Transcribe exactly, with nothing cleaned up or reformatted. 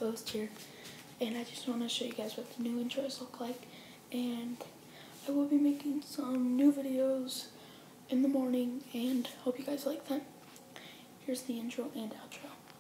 host here, and I just want to show you guys what the new intros look like. And I will be making some new videos in the morning, and hope you guys like them. Here's the intro and outro.